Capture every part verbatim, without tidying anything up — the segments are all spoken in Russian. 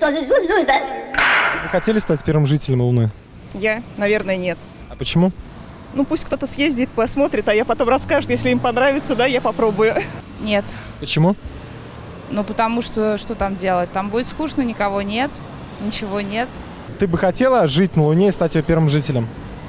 Вы хотели стать первым жителем Луны? Я, наверное, нет. А почему? Ну, пусть кто-то съездит, посмотрит, а я потом расскажет, если им понравится, да, я попробую. Нет. Почему? Ну, потому что что там делать? Там будет скучно, никого нет, ничего нет. Ты бы хотела жить на Луне и стать ее первым жителем?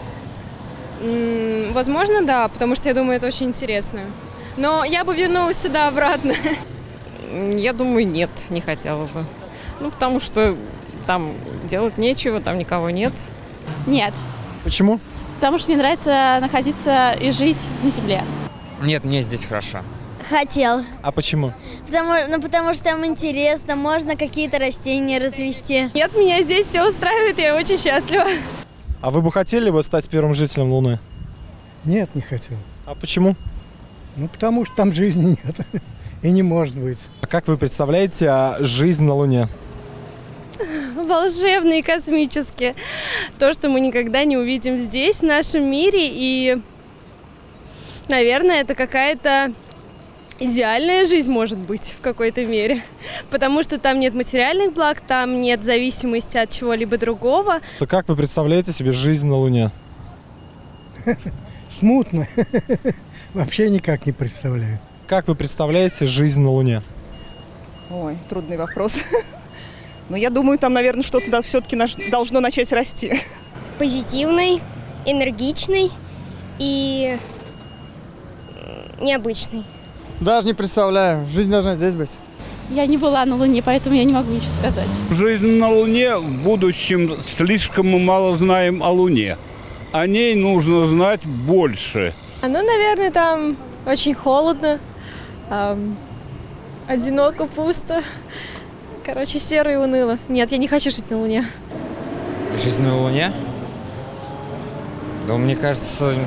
М-м, возможно, да, потому что я думаю, это очень интересно. Но я бы вернулась сюда обратно. Я думаю, нет, не хотела бы. Ну, потому что там делать нечего, там никого нет. Нет. Почему? Потому что мне нравится находиться и жить на земле. Нет, мне здесь хорошо. Хотел. А почему? Потому, ну, потому что там интересно, можно какие-то растения развести. Нет, меня здесь все устраивает, я очень счастлива. А вы бы хотели бы стать первым жителем Луны? Нет, не хотел. А почему? Ну, потому что там жизни нет. И не может быть. А как вы представляете а, жизнь на Луне? Волшебные, космические. То, что мы никогда не увидим здесь, в нашем мире. И, наверное, это какая-то идеальная жизнь может быть в какой-то мере. Потому что там нет материальных благ, там нет зависимости от чего-либо другого. То как вы представляете себе жизнь на Луне? Смутно. Вообще никак не представляю. Как вы представляете жизнь на Луне? Ой, трудный вопрос. Но я думаю, там, наверное, что-то все-таки должно начать расти. Позитивный, энергичный и необычный. Даже не представляю. Жизнь должна здесь быть. Я не была на Луне, поэтому я не могу ничего сказать. Жизнь на Луне в будущем слишком мы мало знаем о Луне. О ней нужно знать больше. Ну, наверное, там очень холодно, эм, одиноко, пусто. Короче, серо и уныло. Нет, я не хочу жить на Луне. Жизнь на Луне? Да, мне кажется,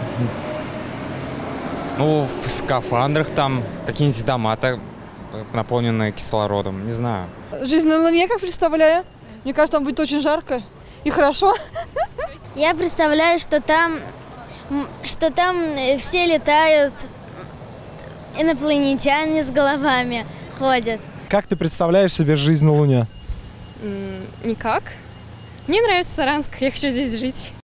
ну, в скафандрах там какие-нибудь дома, так, наполненные кислородом, не знаю. Жизнь на Луне, как представляю? Мне кажется, там будет очень жарко и хорошо. Я представляю, что там, что там все летают, инопланетяне с головами ходят. Как ты представляешь себе жизнь на Луне? М-м, никак. Мне нравится Саранск, я хочу здесь жить.